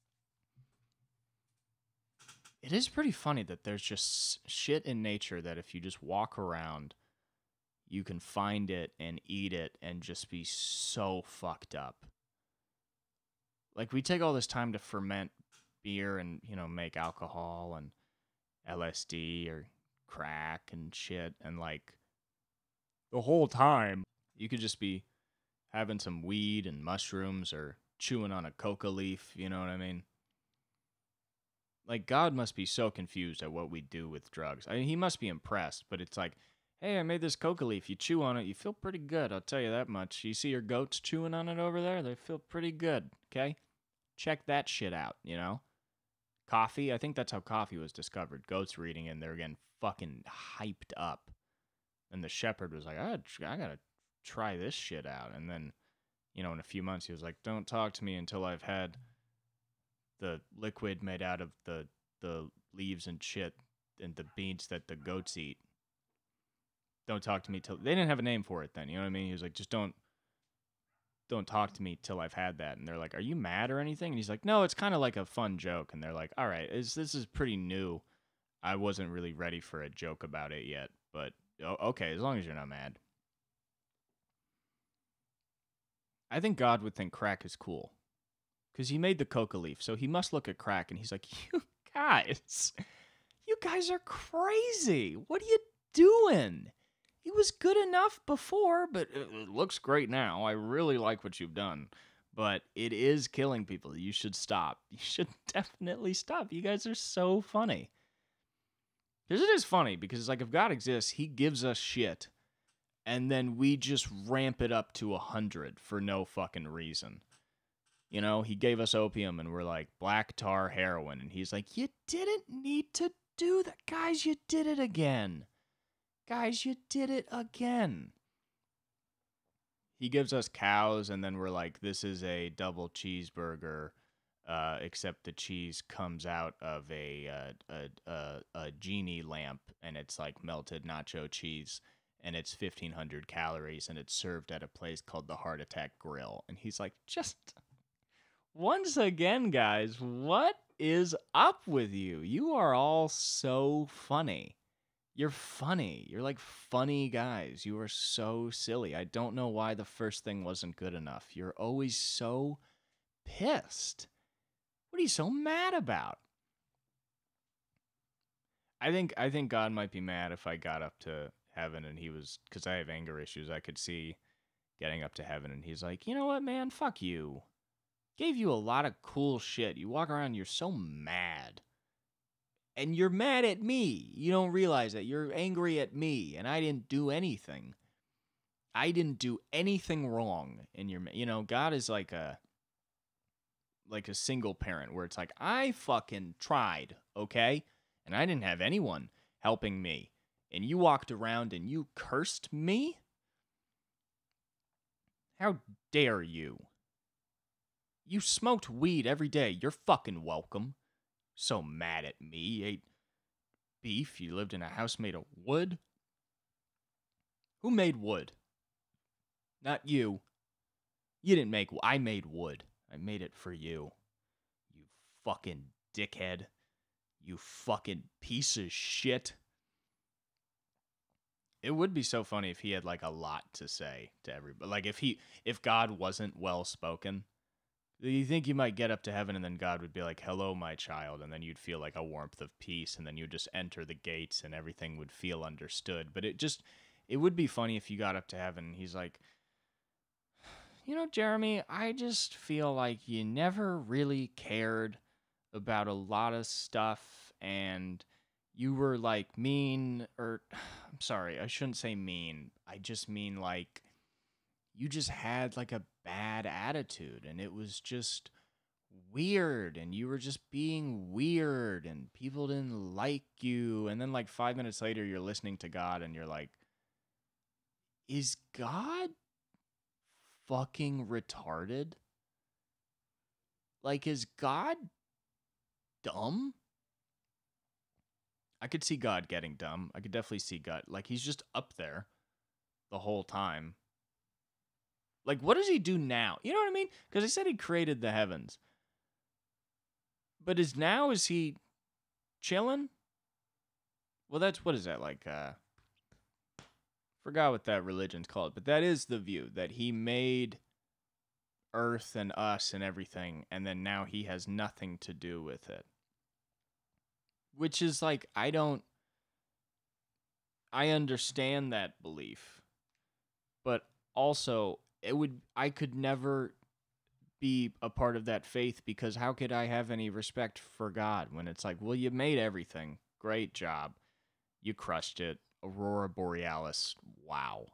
it is pretty funny that there's just shit in nature that if you just walk around, you can find it and eat it and just be so fucked up. Like, we take all this time to ferment beer and, make alcohol and LSD or crack and shit. And, like, the whole time, you could just be having some weed and mushrooms or chewing on a coca leaf, you know what I mean? Like, God must be so confused at what we do with drugs. I mean, he must be impressed, but it's like, hey, I made this coca leaf. You chew on it, you feel pretty good. I'll tell you that much. You see your goats chewing on it over there? They feel pretty good, okay? Check that shit out, Coffee, I think that's how coffee was discovered. Goats were eating it, and they were getting fucking hyped up. And the shepherd was like, I gotta try this shit out. And then, in a few months, he was like, don't talk to me until I've had the liquid made out of the leaves and shit and the beans that the goats eat. Don't talk to me till... They didn't have a name for it then, you know what I mean? He was like, just don't talk to me till I've had that. And they're like, are you mad or anything? And he's like, no, it's kind of like a fun joke. And they're like, all right, this is pretty new. I wasn't really ready for a joke about it yet, but okay, as long as you're not mad. I think God would think crack is cool because he made the coca leaf. So he must look at crack and he's like, you guys are crazy. What are you doing? It was good enough before, but it looks great now. I really like what you've done. But it is killing people. You should stop. You should definitely stop. You guys are so funny. Because it is funny, because it's like if God exists, he gives us shit, and then we just ramp it up to 100 for no fucking reason. You know, he gave us opium and we're like, black tar heroin. And he's like, you didn't need to do that. Guys, you did it again. Guys, you did it again. He gives us cows and then we're like, this is a double cheeseburger, except the cheese comes out of a genie lamp and it's like melted nacho cheese. And it's 1,500 calories and it's served at a place called the Heart Attack Grill. And he's like, just... Once again, guys, what is up with you? You are all so funny. You're funny. You're like funny guys. You are so silly. I don't know why the first thing wasn't good enough. You're always so pissed. What are you so mad about? I think God might be mad if I got up to heaven and he was, because I have anger issues. I could see getting up to heaven and he's like, you know what, man? Fuck you. Gave you a lot of cool shit. You walk around, you're so mad. And you're mad at me. You don't realize that. You're angry at me, and I didn't do anything. I didn't do anything wrong. And God is like a single parent where it's like, I fucking tried, okay? And I didn't have anyone helping me. And you walked around and you cursed me? How dare you? You smoked weed every day. You're fucking welcome. So mad at me. You ate beef. You lived in a house made of wood. Who made wood? Not you. You didn't make... I made wood. I made it for you. You fucking dickhead. You fucking piece of shit. It would be so funny if he had like a lot to say to everybody. Like if God wasn't well spoken. You think you might get up to heaven and then God would be like, hello, my child. And then you'd feel like a warmth of peace. And then you'd just enter the gates and everything would feel understood. But it would be funny if you got up to heaven and he's like, you know, Jeremy, I just feel like you never really cared about a lot of stuff. And you were like mean, or I'm sorry, I shouldn't say mean. I just mean like, you just had like a bad attitude and it was just weird and you were just being weird and people didn't like you. And then like 5 minutes later, you're listening to God and you're like, is God fucking retarded? Like, is God dumb? I could see God getting dumb. I could definitely see God. Like, he's just up there the whole time. Like, what does he do now? You know what I mean? Because he said he created the heavens. But is he chilling? Well, what is that, like, forgot what that religion's called, but that is the view, that he made Earth and us and everything, and then now he has nothing to do with it. Which is, like, I understand that belief, but also... I could never be a part of that faith because how could I have any respect for God when it's like, well, you made everything. Great job. You crushed it. Aurora Borealis. Wow.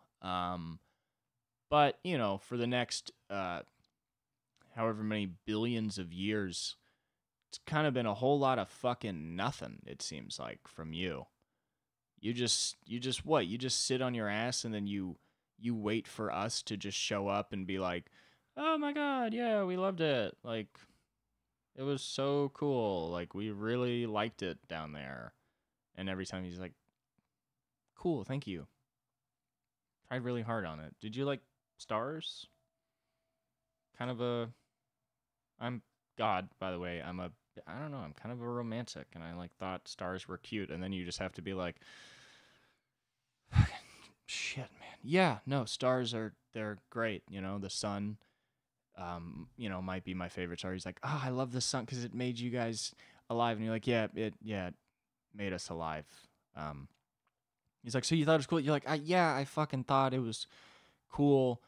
But, for the next however many billions of years, it's kind of been a whole lot of fucking nothing, it seems like, from you. You just what? You just sit on your ass and then you wait for us to just show up and be like, oh my God, yeah, we loved it. Like, it was so cool. Like, we really liked it down there. And every time he's like, cool, thank you. Tried really hard on it. Did you like stars? I'm God, by the way. I don't know, I'm kind of a romantic. And I like thought stars were cute. And then you just have to be like, shit, man. Yeah, no, stars they're great. The sun, might be my favorite star. He's like, oh, I love the sun because it made you guys alive. And you're like, yeah, it made us alive. He's like, so you thought it was cool? You're like, yeah, I fucking thought it was cool.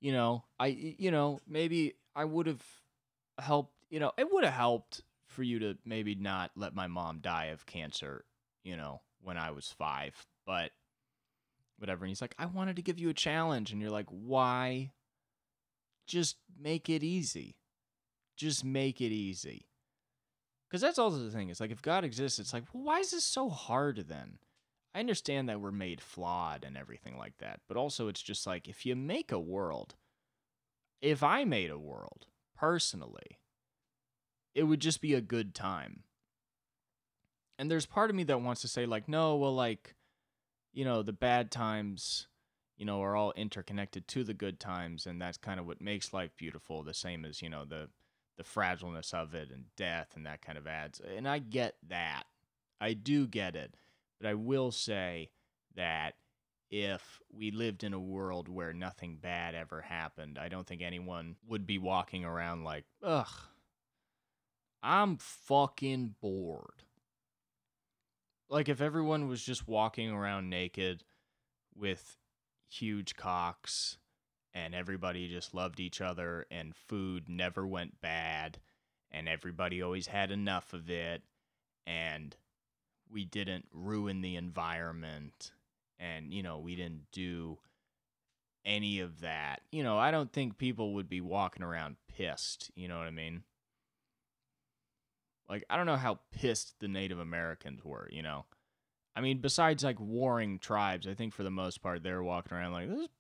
Maybe I would have helped. It would have helped for you to maybe not let my mom die of cancer. When I was 5, but. Whatever. And he's like, I wanted to give you a challenge. And you're like, why? Just make it easy. Just make it easy. Because that's also the thing. It's like, if God exists, it's like, well, why is this so hard then? I understand that we're made flawed and everything like that. But also, it's just like, if you make a world, if I made a world, personally, it would just be a good time. And there's part of me that wants to say, like, no, well, like, the bad times, are all interconnected to the good times, and that's kind of what makes life beautiful, the same as, the fragileness of it and death and that kind of adds. And I get that. I do get it. But I will say that if we lived in a world where nothing bad ever happened, I don't think anyone would be walking around like, ugh, I'm fucking bored. Like, if everyone was just walking around naked with huge cocks and everybody just loved each other and food never went bad and everybody always had enough of it and we didn't ruin the environment and, we didn't do any of that, I don't think people would be walking around pissed, you know what I mean? Like, I don't know how pissed the Native Americans were, I mean, besides, like, warring tribes, I think for the most part, they were walking around like, this is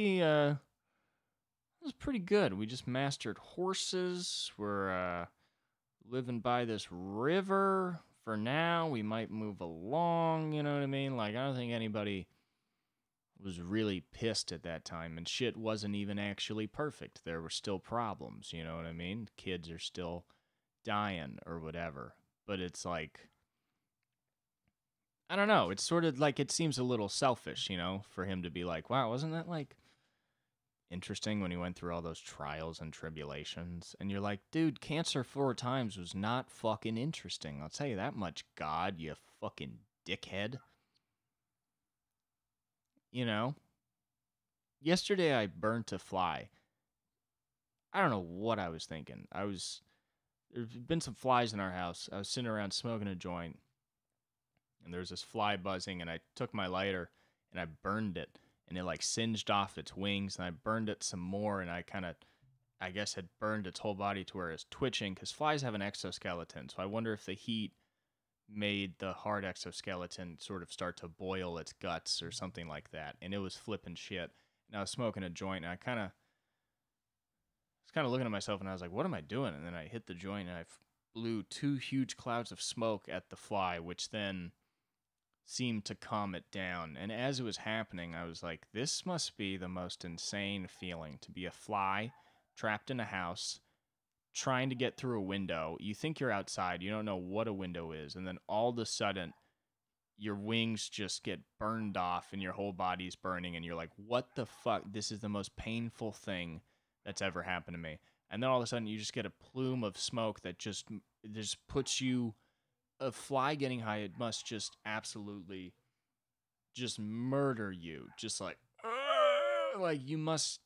pretty good. We just mastered horses. We're living by this river for now. We might move along, you know what I mean? Like, I don't think anybody was really pissed at that time, and shit wasn't even actually perfect. There were still problems, you know what I mean? Kids are still dying or whatever. But it's like, I don't know. It's sort of like, it seems a little selfish, for him to be like, wow, wasn't that like interesting when he went through all those trials and tribulations? And you're like, dude, cancer 4 times was not fucking interesting. I'll tell you that much, God, you fucking dickhead. Yesterday I burnt a fly. I don't know what I was thinking. There's been some flies in our house. I was sitting around smoking a joint, and there's this fly buzzing, and I took my lighter, and I burned it, and it, like, singed off its wings, and I burned it some more, and I guess, had burned its whole body to where it's twitching, because flies have an exoskeleton, so I wonder if the heat made the hard exoskeleton sort of start to boil its guts or something like that, and it was flipping shit, and I was smoking a joint, and I was kind of looking at myself, and I was like, what am I doing? And then I hit the joint, and I blew 2 huge clouds of smoke at the fly, which then seemed to calm it down. And as it was happening, I was like, this must be the most insane feeling to be a fly trapped in a house, trying to get through a window. You think you're outside, you don't know what a window is, and then all of a sudden, your wings just get burned off and your whole body's burning, and you're like, what the fuck? This is the most painful thing that's ever happened to me. And then all of a sudden, you just get a plume of smoke that just puts you... A fly getting high, it must just absolutely just murder you. Just like you must...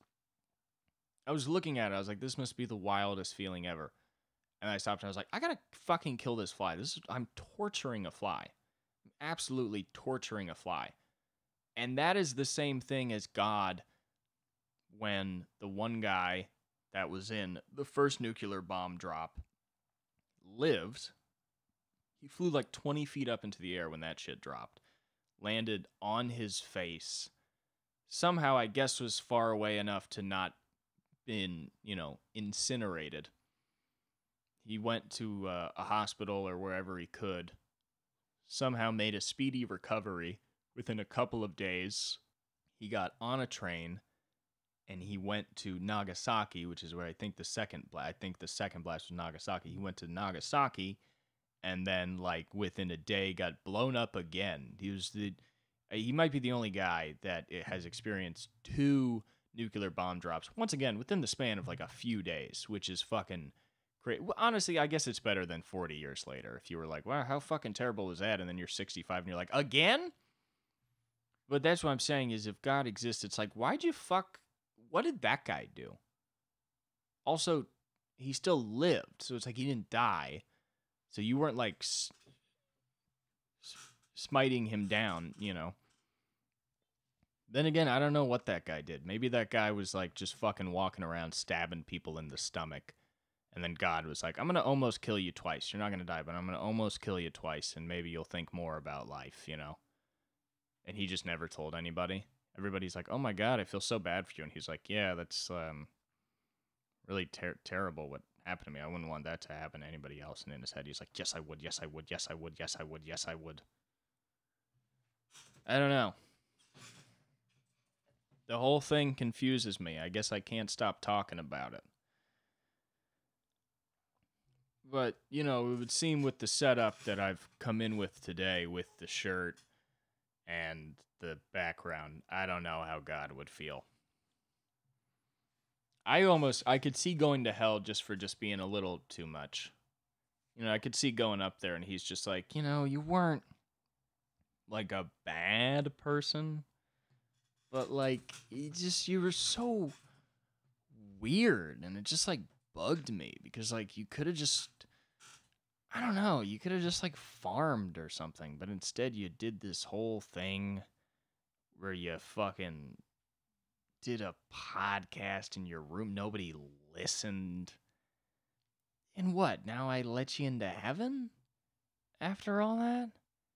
I was looking at it, I was like, this must be the wildest feeling ever. And I stopped and I was like, I gotta fucking kill this fly. I'm torturing a fly. I'm absolutely torturing a fly. And that is the same thing as God when the one guy that was in the first nuclear bomb drop lived. He flew like 20 feet up into the air when that shit dropped. Landed on his face. Somehow, I guess, was far away enough to not been, incinerated. He went to a hospital or wherever he could. Somehow made a speedy recovery. Within a couple of days, he got on a train and he went to Nagasaki, which is where I think the second blast was Nagasaki. He went to Nagasaki. And then, like, within a day, got blown up again. He might be the only guy that has experienced 2 nuclear bomb drops, once again, within the span of, like, a few days, which is fucking crazy. Well, honestly, I guess it's better than 40 years later. If you were like, wow, how fucking terrible was that? And then you're 65 and you're like, again? But that's what I'm saying is, if God exists, it's like, what did that guy do? Also, he still lived, so it's like he didn't die. So you weren't, like, smiting him down, Then again, I don't know what that guy did. Maybe that guy was, like, just fucking walking around stabbing people in the stomach And then God was like, I'm going to almost kill you twice. You're not going to die, but I'm going to almost kill you twice, and maybe you'll think more about life, you know? And he just never told anybody. Everybody's like, oh my God, I feel so bad for you. And he's like, yeah, that's really terrible what happened to me. I wouldn't want that to happen to anybody else. And in his head, he's like, yes, I would, yes, I would, yes, I would, yes, I would, yes, I would. I don't know. The whole thing confuses me. I guess I can't stop talking about it. But, you know, it would seem with the setup that I've come in with today with the shirt and the background, I don't know how God would feel. I could see going to hell just for just being a little too much. You know, I could see going up there and he's just like, you know, you weren't like a bad person, but like, you were so weird, and it just like bugged me because like you could have just, I don't know, you could have just like farmed or something, but instead you did this whole thing where you fucking did a podcast in your room. Nobody listened. And what? Now I let you into heaven? After all that?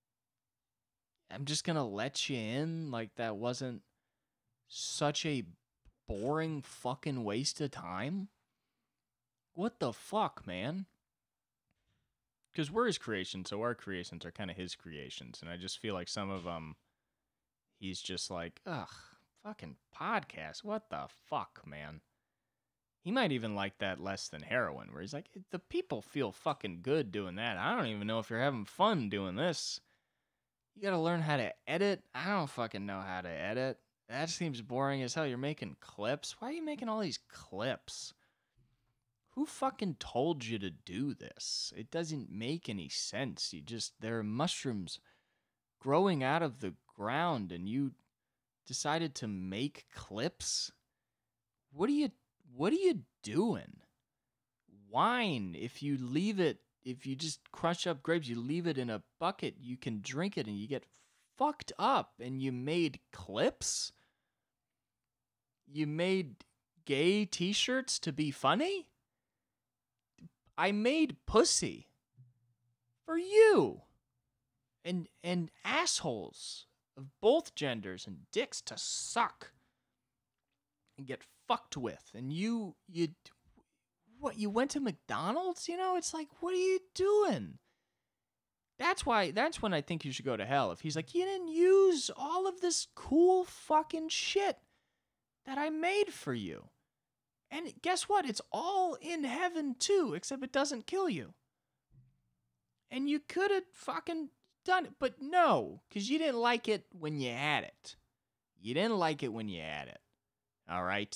I'm just gonna let you in like that wasn't such a boring fucking waste of time? What the fuck, man? Because we're his creations, so our creations are kind of his creations. And I just feel like some of them, he's just like, ugh, fucking podcast. What the fuck, man? He might even like that less than heroin, where he's like, the people feel fucking good doing that. I don't even know if you're having fun doing this. You gotta learn how to edit. I don't fucking know how to edit. That seems boring as hell. You're making clips. Why are you making all these clips? Who fucking told you to do this? It doesn't make any sense. There are mushrooms growing out of the ground and you decided to make clips? What are you doing? Wine, if you just crush up grapes, you leave it in a bucket, you can drink it and you get fucked up, and you made clips? You made gay t-shirts to be funny? I made pussy for you and assholes of both genders and dicks to suck and get fucked with. And you went to McDonald's? You know, it's like, what are you doing? That's when I think you should go to hell. If he's like, you didn't use all of this cool fucking shit that I made for you. And guess what? It's all in heaven too, except it doesn't kill you. And you could have fucking done it, but no, because you didn't like it when you had it. You didn't like it when you had it. All right?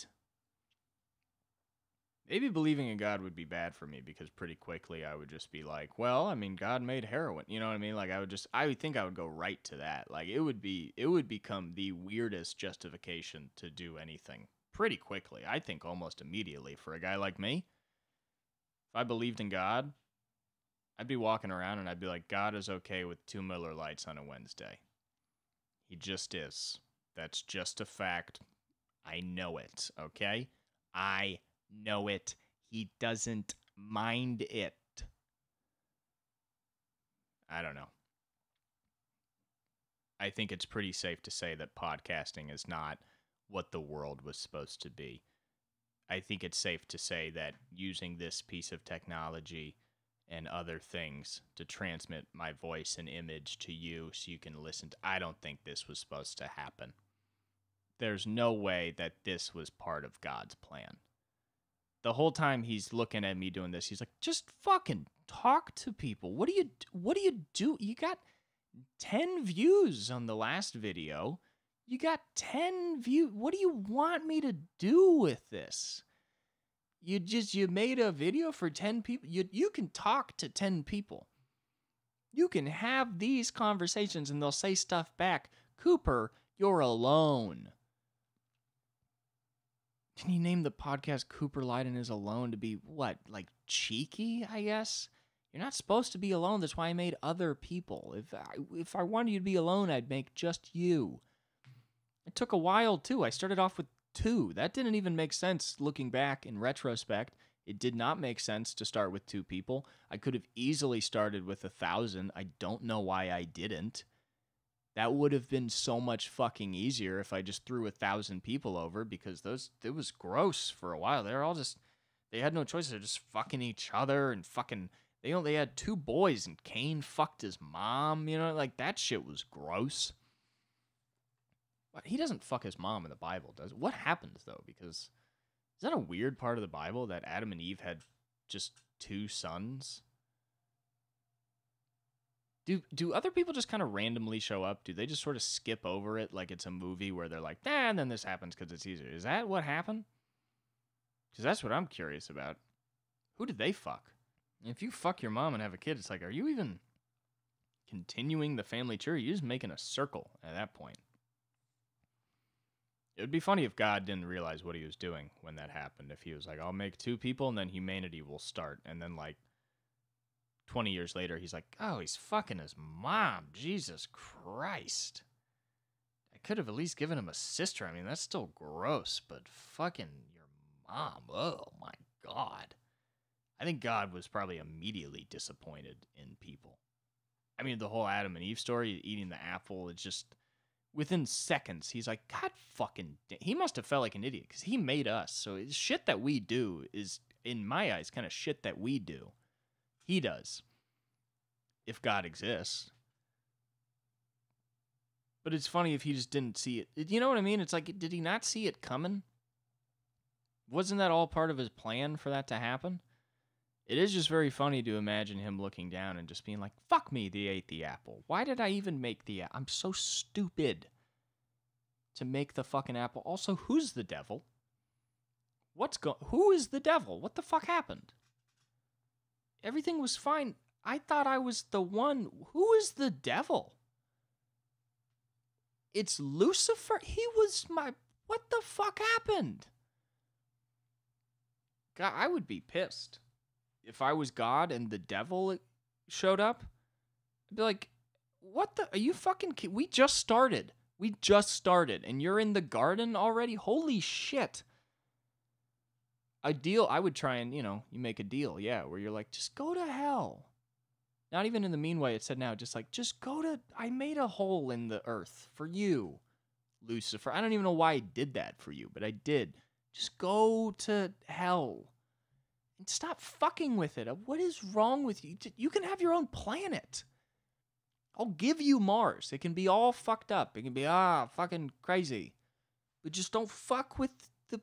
Maybe believing in God would be bad for me because pretty quickly I would just be like, well, I mean, God made heroin. You know what I mean? Like I would think I would go right to that. Like it would become the weirdest justification to do anything pretty quickly. I think almost immediately for a guy like me. If I believed in God, I'd be walking around and I'd be like, God is okay with 2 Miller Lights on a Wednesday. He just is. That's just a fact. I know it, okay? I know it. He doesn't mind it. I don't know. I think it's pretty safe to say that podcasting is not what the world was supposed to be. I think it's safe to say that using this piece of technology and other things to transmit my voice and image to you so you can listen to, I don't think this was supposed to happen. There's no way that this was part of God's plan. The whole time he's looking at me doing this, he's like, just fucking talk to people. What do you do? You got 10 views on the last video. You got 10 views. What do you want me to do with this? You made a video for 10 people. You can talk to 10 people. You can have these conversations and they'll say stuff back. Cooper, you're alone. Can you name the podcast Cooper Lyden is Alone to be what? Like cheeky, I guess? You're not supposed to be alone. That's why I made other people. If I wanted you to be alone, I'd make just you. It took a while, too. I started off with 2. That didn't even make sense looking back in retrospect. It did not make sense to start with 2 people. I could have easily started with 1,000. I don't know why I didn't. That would have been so much fucking easier if I just threw 1,000 people over, because it was gross for a while. They had no choice. They're just fucking each other and fucking, they had 2 boys and Cain fucked his mom, like that shit was gross. But he doesn't fuck his mom in the Bible, does it? What happens though? Because is that a weird part of the Bible that Adam and Eve had just 2 sons? Do other people just kind of randomly show up? Do they just sort of skip over it like it's a movie where they're like, and then this happens because it's easier? Is that what happened? Because that's what I'm curious about. Who did they fuck? If you fuck your mom and have a kid, it's like, are you even continuing the family tree? You're just making a circle at that point. It would be funny if God didn't realize what he was doing when that happened. If he was like, I'll make 2 people and then humanity will start. And then like 20 years later, he's like, oh, he's fucking his mom. Jesus Christ. I could have at least given him a sister. I mean, that's still gross, but fucking your mom. Oh my God. I think God was probably immediately disappointed in people. I mean, the whole Adam and Eve story, eating the apple, it's just within seconds, he's like, God fucking, he must have felt like an idiot because he made us. So shit that we do is, in my eyes, kind of shit that we do. He does, if God exists. But it's funny if he just didn't see it. You know what I mean? It's like, did he not see it coming? Wasn't that all part of his plan for that to happen? It is just very funny to imagine him looking down and just being like, fuck me, they ate the apple. Why did I even make the apple? I'm so stupid to make the fucking apple. Also, who's the devil? Who is the devil? What the fuck happened? Everything was fine. I thought I was the one. Who is the devil? It's Lucifer? What the fuck happened? God, I would be pissed. If I was God and the devil showed up, I'd be like, what the? Are you fucking kidding? We just started, and you're in the garden already? Holy shit. A deal, I would try and, you make a deal, yeah, where you're like, just go to hell. Not even in the mean way it said now, just like, I made a hole in the earth for you, Lucifer. I don't even know why I did that for you, but I did. Just go to hell. And stop fucking with it. What is wrong with you? You can have your own planet. I'll give you Mars. It can be all fucked up. It can be, fucking crazy. But just don't fuck with the...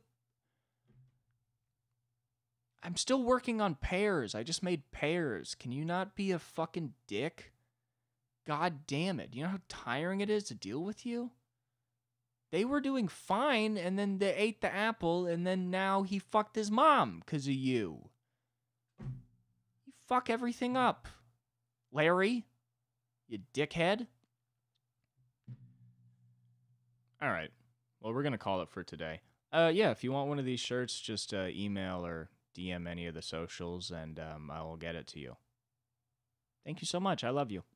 I'm still working on pears. I just made pears. Can you not be a fucking dick? God damn it. You know how tiring it is to deal with you? They were doing fine, and then they ate the apple, and then now he fucked his mom because of you. You fuck everything up, Larry, you dickhead. All right. Well, we're going to call it for today. Yeah, if you want one of these shirts, just email or DM any of the socials, and I'll get it to you. Thank you so much. I love you.